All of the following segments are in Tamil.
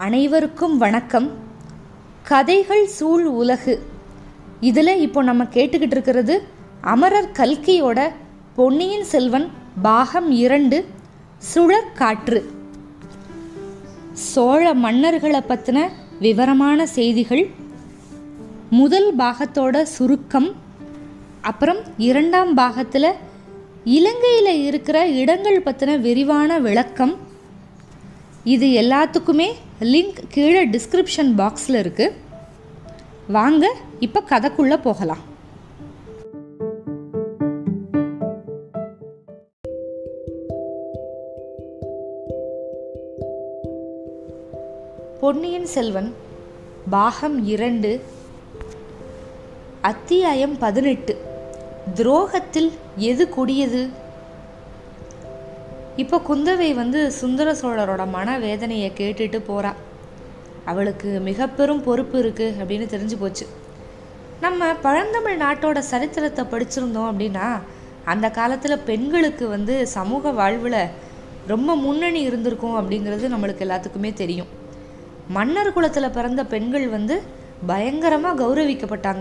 அனைவருக்கும் வணக்கம். கதைகள் சூழ் உலகு. இதில் இப்போ நம்ம கேட்டுக்கிட்டு இருக்கிறது அமரர் கல்கியோட பொன்னியின் செல்வன் பாகம் 2 சுழற்காற்று. சோழ மன்னர்களை பற்றின விவரமான செய்திகள், முதல் பாகத்தோட சுருக்கம், அப்புறம் 2ஆம் பாகத்தில் இலங்கையில் இருக்கிற இடங்கள் பற்றின விரிவான விளக்கம். இது எல்லாத்துக்குமே லிங்க் கீழே டிஸ்கிரிப்ஷன் பாக்ஸில் இருக்குது. வாங்க இப்போ கதைக்குள்ளே போகலாம். பொன்னியின் செல்வன் பாகம் 2 அத்தியாயம் 18 துரோகத்தில் எது கொடியது. இப்போ குந்தவை சுந்தர சோழரோட மனவேதனையை கேட்டுட்டு போகிறா. அவளுக்கு மிக பெரும் பொறுப்பு இருக்குது அப்படின்னு தெரிஞ்சு போச்சு. நம்ம பழந்தமிழ் நாட்டோட சரித்திரத்தை படிச்சிருந்தோம் அப்படின்னா அந்த காலத்தில் பெண்களுக்கு சமூக வாழ்வில் ரொம்ப முன்னணி இருந்திருக்கும் அப்படிங்கிறது நம்மளுக்கு எல்லாத்துக்குமே தெரியும். மன்னர் குலத்தில் பிறந்த பெண்கள் பயங்கரமாக கௌரவிக்கப்பட்டாங்க.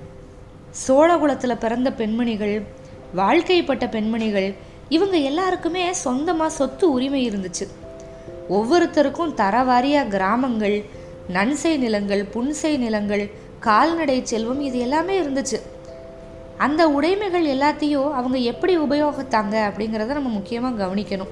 சோழ குலத்தில் பிறந்த பெண்மணிகள், வாழ்க்கைப்பட்ட பெண்மணிகள், இவங்க எல்லாருக்குமே சொந்தமாக சொத்து உரிமை இருந்துச்சு. ஒவ்வொருத்தருக்கும் தரவாரியாக கிராமங்கள், நன்சை நிலங்கள், புன்சை நிலங்கள், கால்நடை செல்வம், இது எல்லாமே இருந்துச்சு. அந்த உடைமைகள் எல்லாத்தையும் அவங்க எப்படி உபயோகித்தாங்க அப்படிங்கிறத நம்ம முக்கியமாக கவனிக்கணும்.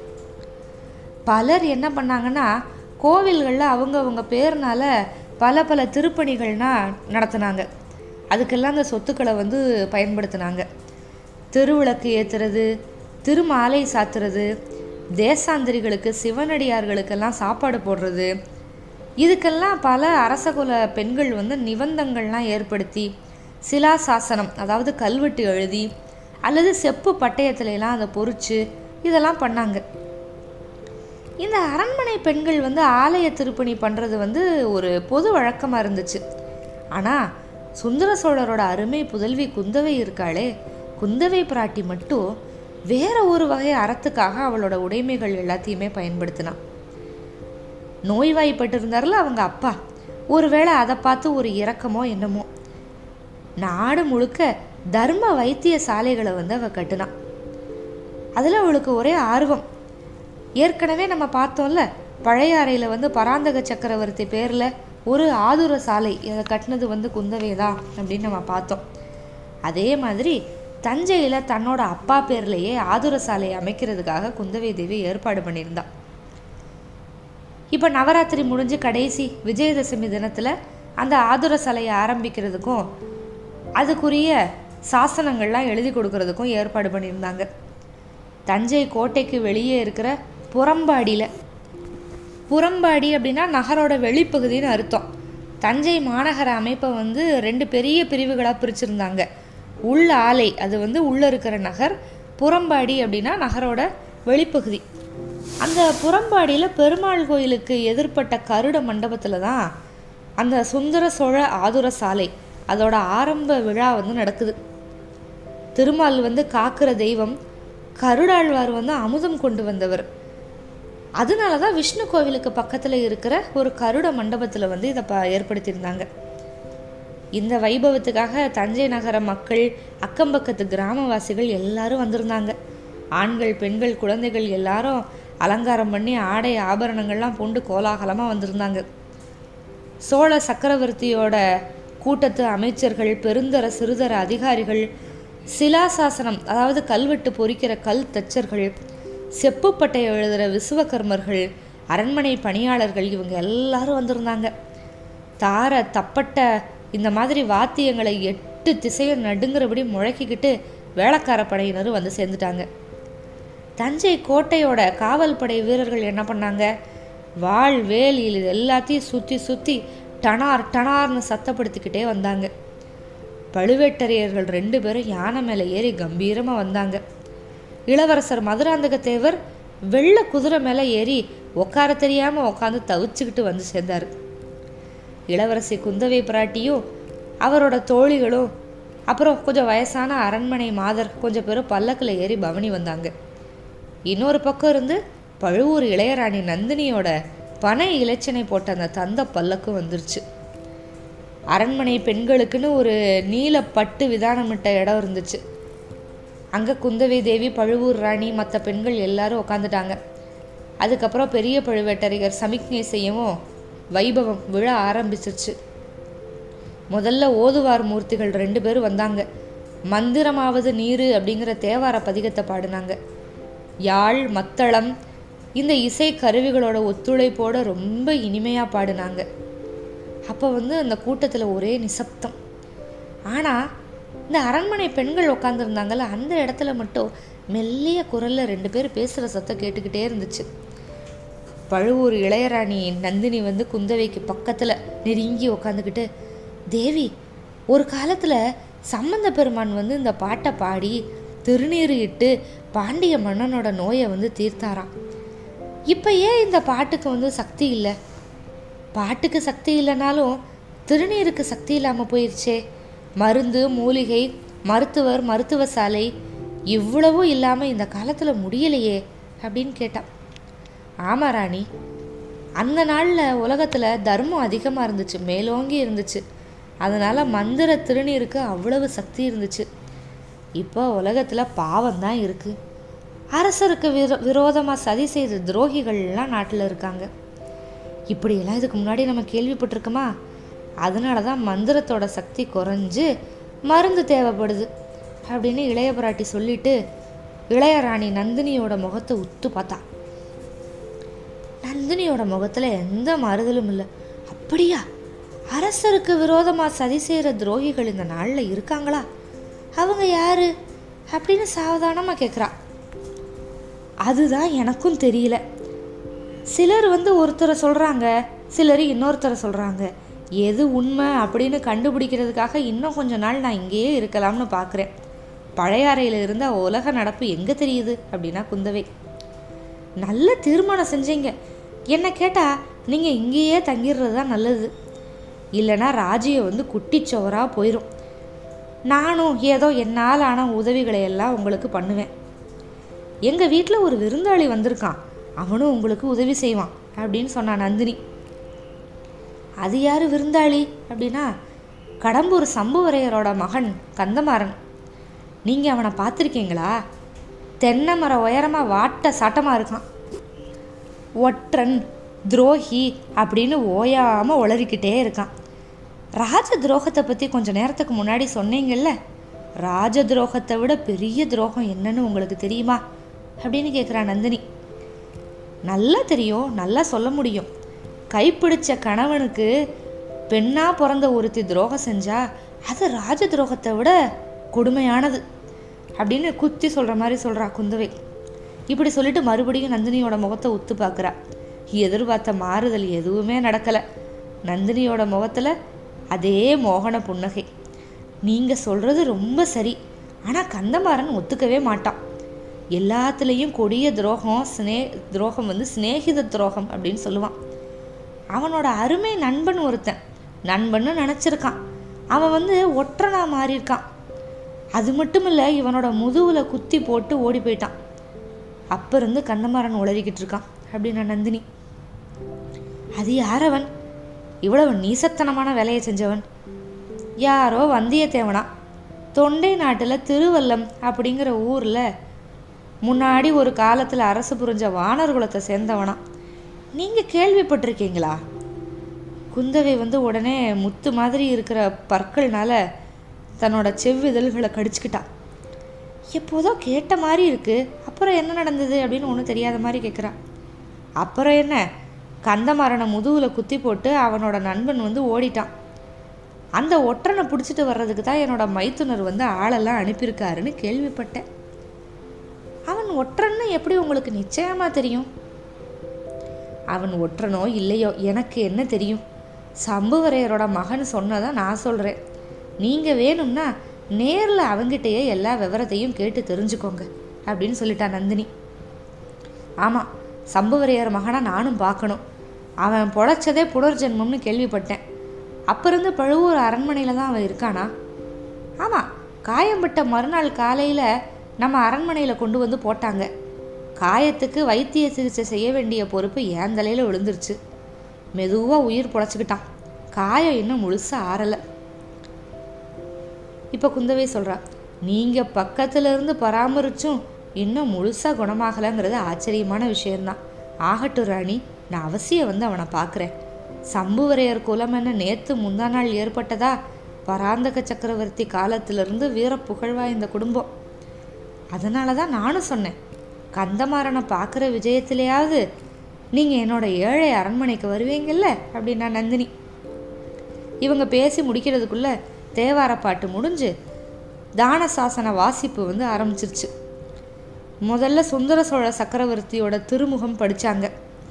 பலர் என்ன பண்ணாங்கன்னா, கோவில்களில் அவங்க பேர்னால பல திருப்பணிகள்னா நடத்தினாங்க. அதுக்கெல்லாம் அந்த சொத்துக்களை பயன்படுத்தினாங்க. திருவிளக்கு ஏற்றுறது, திருமாலை சாத்துறது, தேசாந்திரிகளுக்கு சிவனடியார்களுக்கெல்லாம் சாப்பாடு போடுறது, இதுக்கெல்லாம் பல அரசகுல பெண்கள் நிபந்தங்கள்லாம் ஏற்படுத்தி சிலாசாசனம், அதாவது கல்வெட்டு எழுதி அல்லது செப்பு பட்டயத்துலலாம் அதை பொறிச்சு இதெல்லாம் பண்ணாங்க. இந்த அரண்மனை பெண்கள் ஆலய திருப்பணி பண்ணுறது ஒரு பொது வழக்கமாக இருந்துச்சு. ஆனால் சுந்தர சோழரோட அருமை புதல்வி குந்தவை இருக்காளே, குந்தவை பிராட்டி மட்டும் வேற ஒரு வகை அறத்துக்காக அவளோட உடைமைகள் எல்லாத்தையுமே பயன்படுத்தினான். நோய்வாய்ப்பட்டு இருந்தார்ல அவங்க அப்பா, ஒருவேளை அதை பார்த்து ஒரு இரக்கமோ என்னமோ நாடு முழுக்க தர்ம வைத்திய சாலைகளை அவ கட்டுனான். அதில் அவளுக்கு ஒரே ஆர்வம். ஏற்கனவே நம்ம பார்த்தோம்ல, பழையாறையில் பராந்தக சக்கரவர்த்தி பேரில் ஒரு ஆதுர சாலை அதை கட்டினது குந்தவை தான் அப்படின்னு நம்ம பார்த்தோம். அதே மாதிரி தஞ்சையில் தன்னோட அப்பா பேர்லேயே ஆதுர சாலையை அமைக்கிறதுக்காக குந்தவை தேவி ஏற்பாடு பண்ணியிருந்தான். இப்போ நவராத்திரி முடிஞ்சு கடைசி விஜயதசமி தினத்தில் அந்த ஆதுர சாலையை ஆரம்பிக்கிறதுக்கும் அதுக்குரிய சாசனங்கள்லாம் எழுதி கொடுக்கறதுக்கும் ஏற்பாடு பண்ணியிருந்தாங்க. தஞ்சை கோட்டைக்கு வெளியே இருக்கிற புறம்பாடியில், புறம்பாடி அப்படின்னா நகரோட வெளிப்பகுதின்னு அர்த்தம். தஞ்சை மாநகர அமைப்பை 2 பெரிய பிரிவுகளாக பிரிச்சிருந்தாங்க. உள் ஆலை, அது உள்ளே இருக்கிற நகர். புறம்பாடி அப்படின்னா நகரோட வெளிப்பகுதி. அந்த புறம்பாடியில் பெருமாள் கோயிலுக்கு எதிர்ப்பட்ட கருட மண்டபத்தில் தான் அந்த சுந்தர சோழ ஆதுர சாலை அதோட ஆரம்ப விழா நடக்குது. திருமால் காக்கிற தெய்வம், கருடாழ்வார் அமுதம் கொண்டு வந்தவர். அதனால தான் விஷ்ணு கோவிலுக்கு பக்கத்தில் இருக்கிற ஒரு கருட மண்டபத்தில் இதை ஏற்படுத்தியிருந்தாங்க. இந்த வைபவத்துக்காக தஞ்சை நகர மக்கள், அக்கம்பக்கத்து கிராமவாசிகள் எல்லாரும் வந்திருந்தாங்க. ஆண்கள், பெண்கள், குழந்தைகள் எல்லாரும் அலங்காரம் பண்ணி ஆடை ஆபரணங்கள்லாம் பூண்டு கோலாகலமாக வந்திருந்தாங்க. சோழ சக்கரவர்த்தியோட கூட்டத்து அமைச்சர்கள், பெருந்தர சிறுதர அதிகாரிகள், சிலாசாசனம் அதாவது கல்வெட்டு பொறிக்கிற கல் தச்சர்கள், செப்புப்பட்டை எழுதுகிற விசுவகர்மர்கள், அரண்மனை பணியாளர்கள், இவங்க எல்லாரும் வந்திருந்தாங்க. தார தப்பட்ட இந்த மாதிரி வாத்தியங்களை 8 திசையும் நடுங்கிறபடி முழக்கிக்கிட்டு வேளக்கார படையினரும் சேர்ந்துட்டாங்க. தஞ்சை கோட்டையோட காவல் படை வீரர்கள் என்ன பண்ணாங்க, வாள் வேல் இது எல்லாத்தையும் சுற்றி டனார் டனார்னு சத்தப்படுத்திக்கிட்டே வந்தாங்க. பழுவேட்டரையர்கள் 2 பேரும் யானை மேலே ஏறி கம்பீரமாக வந்தாங்க. இளவரசர் மதுராந்தக தேவர் வெள்ளை குதிரை மேலே ஏறி உட்கார தெரியாமல் உட்காந்து தவிச்சுக்கிட்டு சேர்ந்தார். இளவரசி குந்தவை பிராட்டியும் அவரோட தோழிகளும், அப்புறம் கொஞ்சம் வயசான அரண்மனை மாதர் கொஞ்சம் பேரும் பல்லக்கில் ஏறி பவனி வந்தாங்க. இன்னொரு பக்கம் இருந்து பழுவூர் இளையராணி நந்தினியோட பனை இலச்சினை போட்ட அந்த தந்த பல்லக்கும் வந்துருச்சு. அரண்மனை பெண்களுக்குன்னு ஒரு நீல பட்டு விதானமிட்ட இடம் இருந்துச்சு. அங்கே குந்தவை தேவி, பழுவூர் ராணி, மற்ற பெண்கள் எல்லாரும் உக்காந்துட்டாங்க. அதுக்கப்புறம் பெரிய பழுவேட்டரையர் சமிக்ஞை செய்யவும் வைபவம் விழ ஆரம்பிச்சிருச்சு. முதல்ல ஓதுவார் மூர்த்திகள் 2 பேரும் வந்தாங்க. மந்திரமாவது நீரு அப்படிங்கிற தேவார பதிகத்தை பாடினாங்க. யாழ், மத்தளம், இந்த இசை கருவிகளோட ஒத்துழைப்போட ரொம்ப இனிமையாக பாடினாங்க. அப்போ அந்த கூட்டத்தில் ஒரே நிசப்தம். ஆனால் இந்த அரண்மனை பெண்கள் உட்காந்துருந்தாங்கல்ல, அந்த இடத்துல மட்டும் மெல்லிய குரலில் 2 பேர் பேசுகிற சத்தம் கேட்டுக்கிட்டே இருந்துச்சு. பழுவூர் இளையராணி நந்தினி குந்தவைக்கு பக்கத்தில் நெருங்கி உக்காந்துக்கிட்டு, தேவி, ஒரு காலத்தில் சம்பந்த பெருமான் இந்த பாட்டை பாடி திருநீர் இட்டு பாண்டிய மன்னனோட நோயை தீர்த்தாராம். இப்போ ஏன் இந்த பாட்டுக்கு சக்தி இல்லை? பாட்டுக்கு சக்தி இல்லைனாலும் திருநீருக்கு சக்தி இல்லாமல் போயிடுச்சே. மருந்து, மூலிகை, மருத்துவர், மருத்துவ சாலை இவ்வளவும் இல்லாமல் இந்த காலத்தில் முடியலையே அப்படின்னு கேட்டான். ஆமா ராணி, அந்த நாளில் உலகத்தில் தர்மம் அதிகமாக இருந்துச்சு, மேலோங்கி இருந்துச்சு. அதனால் மந்திர திருநீருக்கு அவ்வளவு சக்தி இருந்துச்சு. இப்போ உலகத்தில் பாவம்தான் இருக்குது. அரசருக்கு விரோதமாக சதி செய்த துரோகிகள்லாம் நாட்டில் இருக்காங்க. இப்படியெல்லாம் இதுக்கு முன்னாடி நம்ம கேள்விப்பட்டிருக்கோமா? அதனால தான் மந்திரத்தோட சக்தி குறைஞ்சு மருந்து தேவைப்படுது அப்படின்னு இளைய பிராட்டி சொல்லிட்டு இளையராணி நந்தினியோட முகத்தை உத்து பார்த்தா. நந்தினியோட முகத்தில் எந்த மாறுதலும் இல்லை. அப்படியா? அரசருக்கு விரோதமாக சதி செய்கிற துரோகிகள் இந்த நாளில் இருக்காங்களா? அவங்க யாரு அப்படின்னு சாவதானமாக கேட்குறா. அதுதான் எனக்கும் தெரியல. சிலர் ஒருத்தரை சொல்கிறாங்க, சிலர் இன்னொருத்தரை சொல்கிறாங்க. எது உண்மை அப்படின்னு கண்டுபிடிக்கிறதுக்காக இன்னும் கொஞ்ச நாள் நான் இங்கேயே இருக்கலாம்னு பார்க்குறேன். பழைய அறையில் இருந்த உலக நடப்பு எங்கே தெரியுது அப்படின்னா குந்தவை. நல்ல தீர்மானம் செஞ்சீங்க. என்ன கேட்டால் நீங்கள் இங்கேயே தங்கிடுறது தான் நல்லது. இல்லைனா ராஜ்யம் குட்டிச்சோராக போயிடும். நானும் ஏதோ என்னால் ஆன உதவிகளை எல்லாம் உங்களுக்கு பண்ணுவேன். எங்கள் வீட்டில் ஒரு விருந்தாளி வந்திருக்கான், அவனும் உங்களுக்கு உதவி செய்வான் அப்படின்னு சொன்னான் நந்தினி. அது யார் விருந்தாளி அப்படின்னா, கடம்பூர் சம்புவரையரோட மகன் கந்தமாறன். நீங்கள் அவனை பார்த்துருக்கீங்களா? தென்னை மர உயரமாக வாட்ட சாட்டமாக இருக்கான். ஒற்றன், துரோகி அப்படின்னு ஓயாமல் உளறிக்கிட்டே இருக்கான். ராஜ துரோகத்தை பற்றி கொஞ்சம் நேரத்துக்கு முன்னாடி சொன்னீங்கல்ல, ராஜ துரோகத்தை விட பெரிய துரோகம் என்னன்னு உங்களுக்கு தெரியுமா அப்படின்னு கேட்குறான் நந்தினி. நல்லா தெரியும், நல்லா சொல்ல முடியும். கைப்பிடிச்ச கணவனுக்கு பெண்ணாக பிறந்த ஒருத்தி துரோகம் செஞ்சா அது ராஜ துரோகத்தை விட கொடுமையானது அப்படின்னு குத்தி சொல்கிற மாதிரி சொல்கிறா குந்தவை. இப்படி சொல்லிட்டு மறுபடியும் நந்தினியோட முகத்தை உத்து பார்க்குறா. எதிர்பார்த்த மாறுதல் எதுவுமே நடக்கலை. நந்தினியோட முகத்தில் அதே மோகன புன்னகை. நீங்கள் சொல்கிறது ரொம்ப சரி, ஆனால் கந்தமாறன் ஒத்துக்கவே மாட்டான். எல்லாத்துலேயும் கொடிய துரோகம் துரோகம் சிநேகித துரோகம் அப்படின்னு சொல்லுவான். அவனோட அருமை நண்பன் ஒருத்தன் நண்பன்னு நினச்சிருக்கான். அவன் ஒற்றனா மாறியிருக்கான். அது மட்டும் இல்லை, இவனோட முதுகில் குத்தி போட்டு ஓடி போயிட்டான். அப்போ இருந்து கந்தமாறன் உளறிக்கிட்டு இருக்கான் அப்படின்னா நந்தினி. அது யாரவன்? இவ்வளவு நீசத்தனமான வேலையை செஞ்சவன் யாரோ வந்தியத்தேவனா. தொண்டை நாட்டில் திருவல்லம் அப்படிங்கிற ஊரில் முன்னாடி ஒரு காலத்தில் அரசு புரிஞ்ச வானர் குலத்தை சேர்ந்தவனா. நீங்கள் கேள்விப்பட்டிருக்கீங்களா? குந்தவை உடனே முத்து மாதிரி இருக்கிற பற்கள்னால தன்னோட செவ்விதழ்களை கடிச்சுக்கிட்டா. எப்போதோ கேட்ட மாதிரி இருக்கு, அப்புறம் என்ன நடந்தது அப்படின்னு ஒன்றும் தெரியாத மாதிரி கேட்குறா. அப்புறம் என்ன, கந்தமாறனை முதுகில் குத்தி போட்டு அவனோட நண்பன் ஓடிட்டான். அந்த ஒற்றனை பிடிச்சிட்டு வர்றதுக்கு தான் என்னோட மைத்துனர் ஆளெல்லாம் அனுப்பியிருக்காருன்னு கேள்விப்பட்டேன். அவன் ஒற்றன்னு எப்படி உங்களுக்கு நிச்சயமாக தெரியும்? அவன் ஒற்றனோ இல்லையோ எனக்கு என்ன தெரியும்? சம்புவரையரோட மகன் சொன்னதை நான் சொல்கிறேன். நீங்கள் வேணும்னா நேரில் அவங்கிட்டேயே எல்லா விவரத்தையும் கேட்டு தெரிஞ்சுக்கோங்க அப்படின்னு சொல்லிட்டா நந்தினி. ஆமாம், சம்புவரையர் மகனை நானும் பார்க்கணும். அவன் பொழைச்சதே புனர்ஜென்மம்னு கேள்விப்பட்டேன். அப்போ இருந்து பழுவூர் அரண்மனையில் தான் அவன் இருக்கானா? ஆமாம், காயம்பட்ட மறுநாள் காலையில் நம்ம அரண்மனையில் கொண்டு போட்டாங்க. காயத்துக்கு வைத்திய சிகிச்சை செய்ய வேண்டிய பொறுப்பு என் தலையில் விழுந்துருச்சு. மெதுவாக உயிர் பொழைச்சிக்கிட்டான். காயம் இன்னும் முழுசாக ஆறலை. இப்போ குந்தவை சொல்கிறா, நீங்கள் பக்கத்தில் இருந்து பராமரிச்சும் இன்னும் முழுசாக குணமாகலைங்கிறது ஆச்சரியமான விஷயந்தான். ஆகட்டும் ராணி, நான் அவசியம் வந்து அவனை பார்க்குறேன். சம்புவரையர் குலம் என்ன நேற்று முந்தா நாள் ஏற்பட்டதா? பராந்தக சக்கரவர்த்தி காலத்திலிருந்து வீர புகழ்வாய்ந்த குடும்பம். அதனால தான் நானும் சொன்னேன், கந்தமாறனை பார்க்குற விஜயத்திலேயாவது நீங்கள் என்னோட ஏழை அரண்மனைக்கு வருவீங்கல்ல அப்படின்னா நந்தினி. இவங்க பேசி முடிக்கிறதுக்குள்ளே தேவார பாட்டு முடிஞ்சு தான சாசன வாசிப்பு வந்து ஆரம்பிச்சிருச்சு. முதல்ல சுந்தர சோழ சக்கரவர்த்தியோட திருமுகம் படித்தாங்க.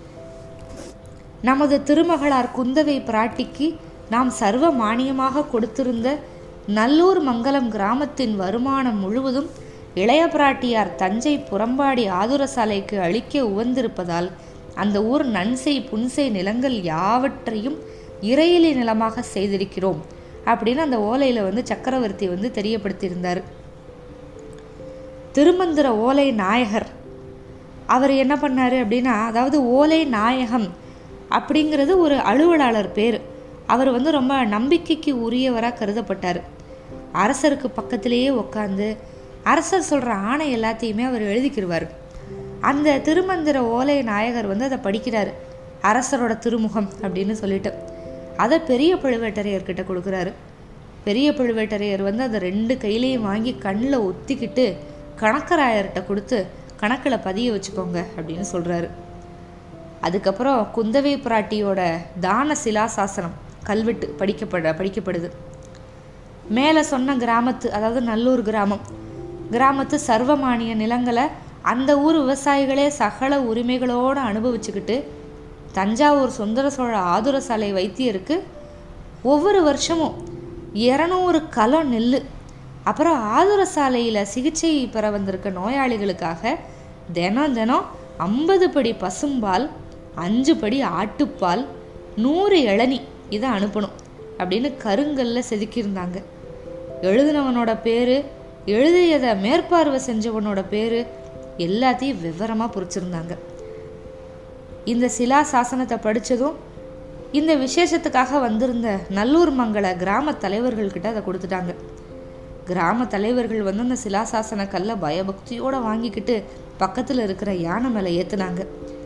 நமது திருமகளார் குந்தவை பிராட்டிக்கு நாம் சர்வ மானியமாக கொடுத்திருந்த நல்லூர் மங்கலம் கிராமத்தின் வருமானம் முழுவதும் இளைய பிராட்டியார் தஞ்சை புறம்பாடி ஆதுரசாலைக்கு அளிக்க உவந்திருப்பதால் அந்த ஊர் நன்செய் புன்செய் நிலங்கள் யாவற்றையும் இறையிலி நிலமாக செய்திருக்கிறோம் அப்படின்னு அந்த ஓலையில் வந்து சக்கரவர்த்தி வந்து தெரியப்படுத்தியிருந்தார். திருமந்திர ஓலை நாயகர் அவர் என்ன பண்ணார் அப்படின்னா, அதாவது ஓலை நாயகம் அப்படிங்கிறது ஒரு அலுவலாளர் பேர். அவர் வந்து ரொம்ப நம்பிக்கைக்கு உரியவராக கருதப்பட்டார். அரசருக்கு பக்கத்திலேயே உட்காந்து அரசர் சொல்கிற ஆணை எல்லாத்தையுமே அவர் எழுதிக்கிடுவார். அந்த திருமந்திர ஓலை நாயகர் வந்து அதை படிக்கிறார். அரசரோட திருமுகம் அப்படின்னு சொல்லிட்டு அதை பெரிய பழுவேட்டரையர்கிட்ட கொடுக்குறாரு. பெரிய பழுவேட்டரையர் வந்து அதை 2 கையிலையும் வாங்கி கண்ணில் ஒத்திக்கிட்டு கணக்கராயர்கிட்ட கொடுத்து கணக்கில் பதிய வச்சுக்கோங்க அப்படின்னு சொல்கிறாரு. அதுக்கப்புறம் குந்தவை பிராட்டியோட தான சிலாசாசனம் கல்வெட்டு படிக்கப்படுது. மேலே சொன்ன கிராமத்து, அதாவது நல்லூர் கிராமத்து சர்வமானிய நிலங்களை அந்த ஊர் விவசாயிகளே சகல உரிமைகளோடு அனுபவிச்சுக்கிட்டு தஞ்சாவூர் சுந்தர சோழ ஆதுரசாலை வைத்தியருக்கு ஒவ்வொரு வருஷமும் 200 கலம் நெல், அப்புறம் ஆதுரசாலையில் சிகிச்சை பெற வந்திருக்க நோயாளிகளுக்காக தினம் 50 படி பசும்பால், 5 படி ஆட்டுப்பால், 100 இளநி இதை அனுப்பணும் அப்படின்னு கருங்கல்ல செதுக்கியிருந்தாங்க. எழுதினவனோட பேர், எழுதியதை மேற்பார்வை செஞ்சவனோட பேர் எல்லாத்தையும் விவரமாக பொறிச்சிருந்தாங்க. இந்த சிலா சாசனத்தை படித்ததும் இந்த விசேஷத்துக்காக வந்திருந்த நல்லூர் மங்கள கிராம தலைவர்கள்கிட்ட அதை கொடுத்துட்டாங்க. கிராம தலைவர்கள் வந்து அந்த சிலாசாசன கல்லை பயபக்தியோடு வாங்கிக்கிட்டு பக்கத்தில் இருக்கிற யானை மேலே ஏற்றுனாங்க.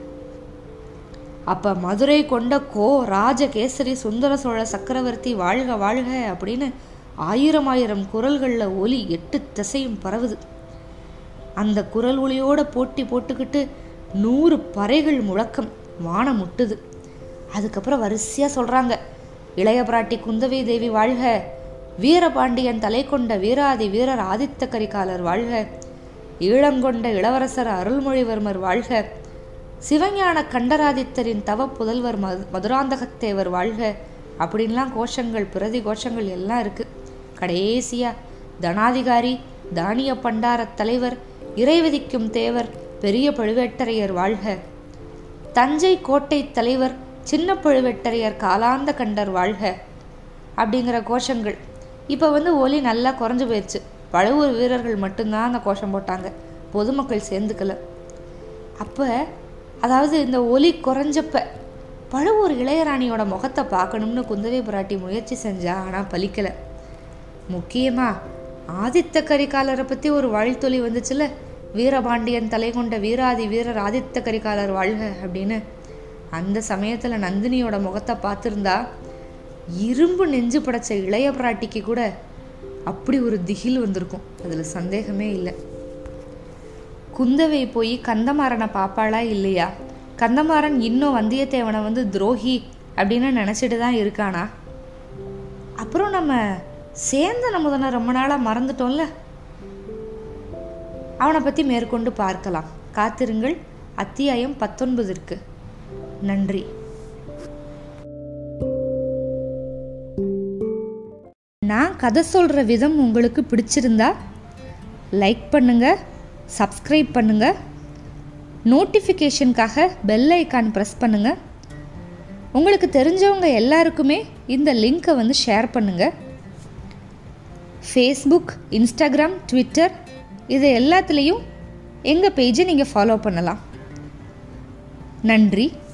அப்போ மதுரை கொண்ட ராஜகேசரி சுந்தர சோழ சக்கரவர்த்தி வாழ்க வாழ்க அப்படின்னு 1000 குரல்களில் ஒலி 8 திசையும் பரவுது. அந்த குரல் ஒளியோட போட்டி போட்டுக்கிட்டு 100 பறைகள் முழக்கம் வானம் முட்டுது. அதுக்கப்புறம் வரிசையாக சொல்கிறாங்க, இளைய பிராட்டி குந்தவை தேவி வாழ்க, வீரபாண்டியன் தலை கொண்ட வீராதி வீரர் ஆதித்த கரிகாலர் வாழ்க, ஈழங்கொண்ட இளவரசர் அருள்மொழிவர்மர் வாழ்க, சிவஞான கண்டராதித்தரின் தவ புதல்வர் மதுராந்தகத்தேவர் வாழ்க அப்படின்லாம் கோஷங்கள், பிரதி கோஷங்கள் எல்லாம் இருக்குது. கடைசியாக தனாதிகாரி, தானிய பண்டார தலைவர், இறைவிதிக்கும் தேவர், பெரிய பழுவேட்டரையர் வாழ்க, தஞ்சை கோட்டை தலைவர், சின்ன பழுவேட்டரையர் காலாந்த கண்டர் வாழ்க அப்படிங்கிற கோஷங்கள். இப்போ வந்து ஒலி நல்லா குறைஞ்சு போயிடுச்சு. பழுவூர் வீரர்கள் மட்டும்தான் அந்த கோஷம் போட்டாங்க, பொதுமக்கள் சேர்ந்துக்கல. அப்போ அதாவது இந்த ஒலி குறைஞ்சப்ப பழுவூர் இளையராணியோட முகத்தை பார்க்கணும்னு குந்தவை பிராட்டி முயற்சி செஞ்சா, ஆனால் பலிக்கலை. முக்கியமாக ஆதித்த கரிகாலரை பற்றி ஒரு வாழ்த்தொலி வந்துச்சுல, வீரபாண்டியன் தலை கொண்ட வீராதி வீரர் ஆதித்த கரிகாலர் வாழ்க அப்படின்னு. அந்த சமயத்தில் நந்தினியோட முகத்தை பார்த்துருந்தா இரும்பு நெஞ்சு படைச்ச இளைய பிராட்டிக்கு கூட அப்படி ஒரு திகில் வந்திருக்கும், அதில் சந்தேகமே இல்லை. குந்தவை போய் கந்தமாறனை பாப்பாளா இல்லையா? கந்தமாறன் இன்னும் வந்தியத்தேவனை வந்து துரோகி அப்படின்னு நினச்சிட்டு தான் இருக்கானா? அப்புறம் நம்ம சேந்தன் அமுதனை ரொம்ப நாளாக மறந்துட்டோம்ல, அவனை பற்றி மேற்கொண்டு பார்க்கலாம். காத்திருங்கள். அத்தியாயம் 19. நன்றி. நான் கதை சொல்கிற விதம் உங்களுக்கு பிடிச்சிருந்தா லைக் பண்ணுங்கள், சப்ஸ்கிரைப் பண்ணுங்கள், நோட்டிஃபிகேஷனுக்காக பெல் ஐக்கான் ப்ரெஸ் பண்ணுங்கள். உங்களுக்கு தெரிஞ்சவங்க எல்லாருக்குமே இந்த லிங்க்கை வந்து ஷேர் பண்ணுங்கள். ஃபேஸ்புக், இன்ஸ்டாகிராம், ட்விட்டர் இது எல்லாத்துலேயும் எங்கள் பேஜை நீங்கள் ஃபாலோ பண்ணலாம். நன்றி.